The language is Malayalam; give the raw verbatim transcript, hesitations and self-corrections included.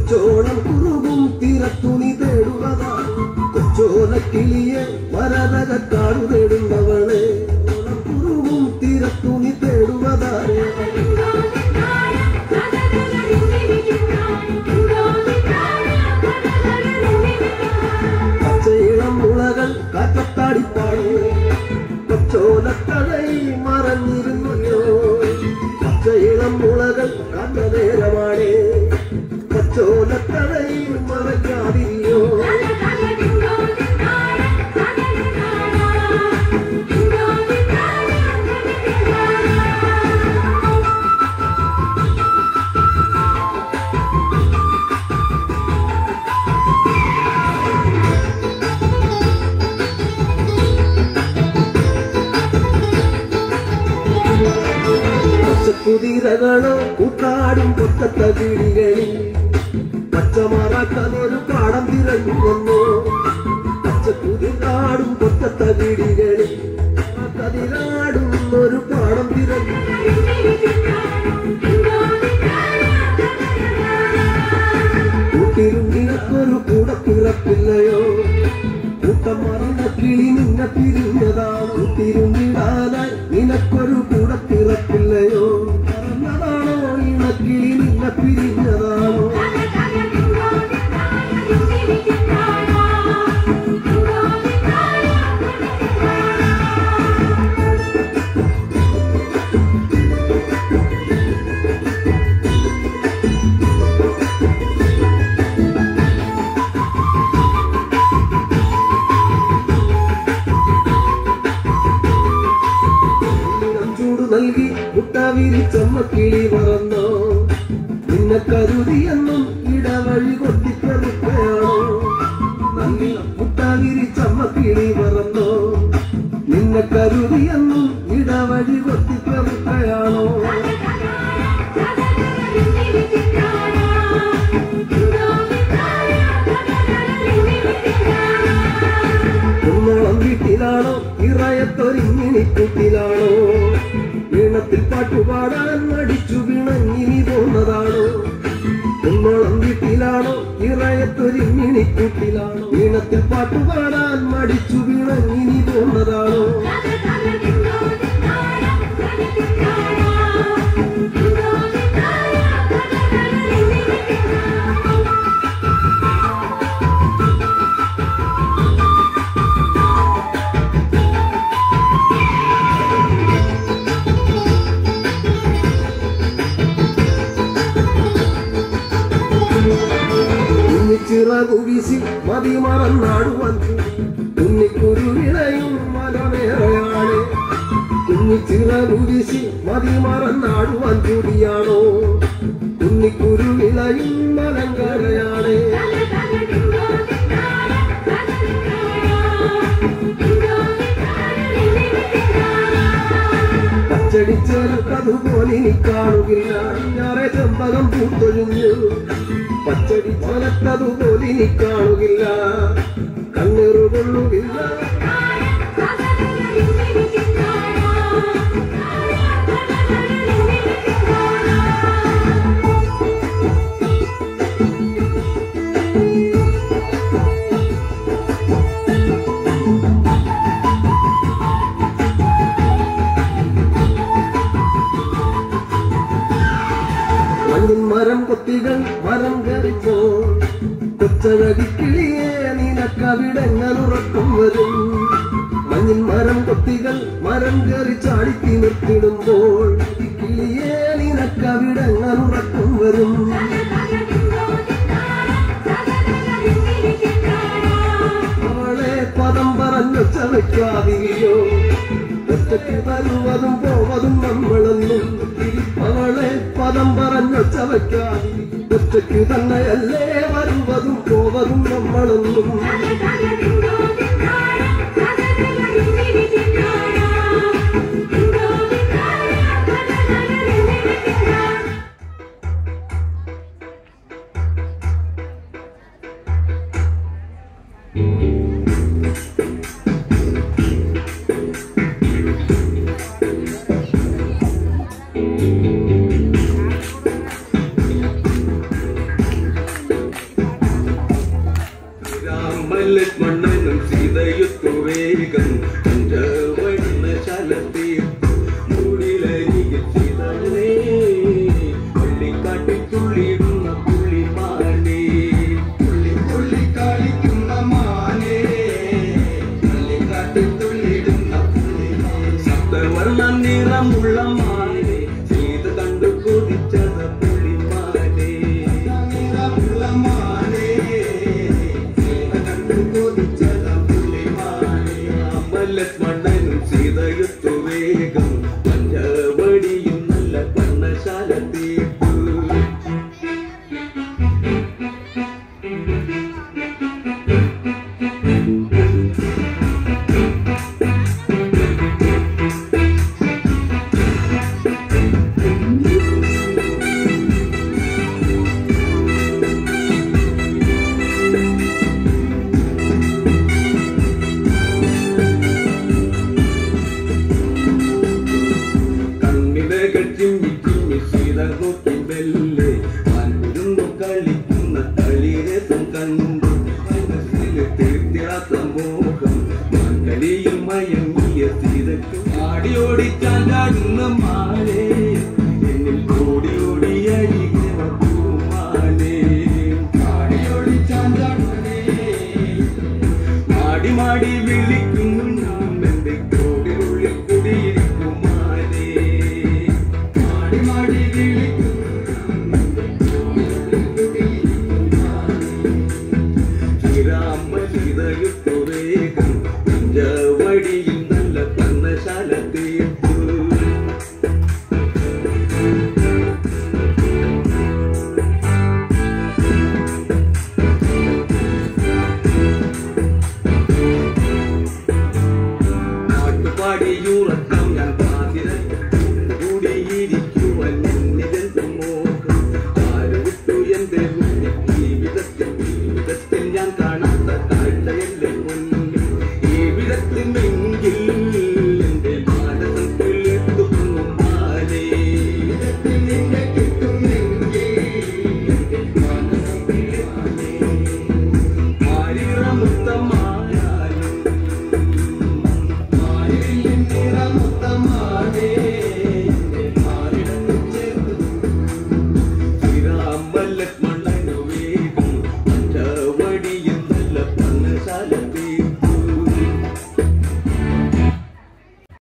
കൊച്ചോളം കുറുകും തീരത്തുണി തേടുവതാ കൊച്ചോല കിളിയെ മരതകക്കാടു തേടുന്നവളെ കുറുകും തീരത്തുണി തേടുവതാരെ പച്ചയിളം മുളകൾ കാറ്റത്താടിപ്പാടുന്നു കൊച്ചോലത്തഴൈ മറഞ്ഞിരുന്നല്ലോ പച്ചയിളം മുളകൾ കണ്ട നേരമാണേ കൊച്ചോലത്തഴൈ മറക്കാതിരിയോ കുതിരകളോ കൂട്ടാടും പൊക്കത്ത വീടുകളിൽ പച്ചമറക്കതൊരു പാടം തിരഞ്ഞു വന്നു പച്ചക്കുതിരാടും പൊക്കത്ത വീടുകളിൽ കതിരാടും ഒരു പാടം തിരഞ്ഞു കൂട്ടിലും നിനക്കൊരു കൂടെ പിറപ്പില്ലയോ കൂട്ടം മറന്ന കിളി നിന്നെ പിരിഞ്ഞതാണ് കൂട്ടിരുന്നിടാനായി നിനക്കൊരു കൂടെ പിറപ്പില്ലയോ പറഞ്ഞതാണോ ഇണക്കിളി നിന്നെ പിരിഞ്ഞതാണോ നൽകി മുട്ട വിരിച്ചമ്മ കിളി പറന്നോ നിന്നെ കരുതിയെന്നും ഇടവഴി കൊത്തിപ്പെറുക്കയാണോ നൽകി മുട്ട വിരിച്ചമ്മ കിളി പറന്നോ നിന്നെ കരുതിയെന്നും ഇടവഴി കൊത്തിപ്പെറുക്കയാണോ കുന്നോളം വീട്ടിലാണോ ഇറയത്തൊരിങ്ങിണിക്കൂട്ടിലാണോ ഈണത്തിൽ പാട്ടുപാടാൻ മടിച്ചു വിണങ്ങിനി പോന്നതാണോ കുന്നോളം വീട്ടിലാണോ ഇറയത്തൊരിങ്ങിണിക്കൂട്ടിലാണോ ഈണത്തിൽ പാട്ടുപാടാൻ മടിച്ചു വിണങ്ങിനി പോന്നതാണോ ചിറകു വീശി മതി മറന്നാടുവാൻ കുഞ്ഞിക്കുരുവിളയും മലമേറെയാണ് കുഞ്ഞിച്ചിറകു വീശി മതി മറന്നാടുവാൻ കൂടിയാണോ കുഞ്ഞിക്കുരുവിളയും മലങ്കരയാണ് പച്ചടിച്ചേർക്കതുപോലെ ഇനി കാണുകില്ല ഞാറെ ചെമ്പകം പൂത്തൊഴിഞ്ഞു പച്ചടി ചലത്തതുപോലെ ഇനി കാണുകില്ല കണ്ണീറു കൊള്ളുകില്ല മരം കൊത്തികൾ മരം കറിച്ചോ കൊച്ചഴകിക്കിളിയെ നിനക്കവിടങ്ങളുറക്കം വരും മഞ്ഞിൻ മരം കൊത്തികൾ മരം കയറി ചാടിത്തി നിർത്തിടുമ്പോൾ കിളിയെ നിനക്കവിടങ്ങളുറക്കം വരും അവളെ പദം പറഞ്ഞൊച്ച വയ്ക്കാതിരിയോ ഒറ്റയ്ക്ക് വരുവതും പോവതും നമ്മളെന്നും അവളെ പദം പറഞ്ഞൊച്ച വയ്ക്കാതി ഒറ്റയ്ക്ക് തന്നെയല്ലേ വരുവതും പോവതും നമ്മളെന്നും ലക്ഷ്മണനും സീതയുത്തു വേഗം പഞ്ചവടിനശാലത്തിൽ മൂടിലരികിൽ സീതനെ പള്ളിക്കാട്ടിൽ തുള്ളിടുന്ന പുള്ളിമാനെ പുള്ളി പുള്ളി കളിക്കുന്ന മാനെ പള്ളിക്കാട്ടിൽ തുള്ളിടുന്ന പുള്ളിമാനെ സപ്തവർണ്ണ നിറമുള്ള മാനെ സീത കണ്ടു കൊതിച്ചത് പുള്ളിമാനെ നിറമുള്ള മാനെ ലക്ഷ്മണനും സീതയുത്തു വേഗം പഞ്ചവടിയും നല്ല പർണശാല തീർത്തു നോക്കിബെല്ലേ വാനിരുന്നു കളിക്കുന്ന കളിരസം കണ്ടു മനസ്സില് തീർത്തിടാത്ത മോഹം മകളിയിൽ മയങ്ങിയ സീതയ്ക്ക് ആടിയോടി ചാടാടുന്ന മാലേ എന്നിൽ ഓടി ഓടി അരികിന പൂമാലേ ആടിയോടി ചാടാടുന്നേ മാടി മാടി വിളിക്കുന്നു ഞാൻ എന്റെ കോടിനുള്ളിൽ കുടിയിരിക്കും മാലേ മാടി മാടി സീതയുത്തു വേഗം പഞ്ചവടിയിൽ നല്ല പർണശാല തീർത്തു പാട്ടുപാടിയുറക്കം ഞാൻ പാതിര കൂടിയിരിക്കുവാൻ എന്നിതെന്ത് മോഹം ആര് വിട്ടു എന്റെ ജീവിതത്തിൽ ജീവിതത്തിൽ ഞാൻ കാണാത്ത കാഴ്ചയല്ലേ മുന്നിൽ ജീവിതത്തിനെങ്കിൽ എന്റെ മാനസത്തിൽ എത്തുന്നു മാലേ നിന്നെ കിട്ടുന്നെങ്കിൽ എന്റെ മാനസത്തിൽ മാരിറമുത്തമായാലും മാരിൽ നിറമുത്തമാനേ ലക്ഷ്മണനു വേഗം പഞ്ചവടിയിൽ നല്ല പർണശാല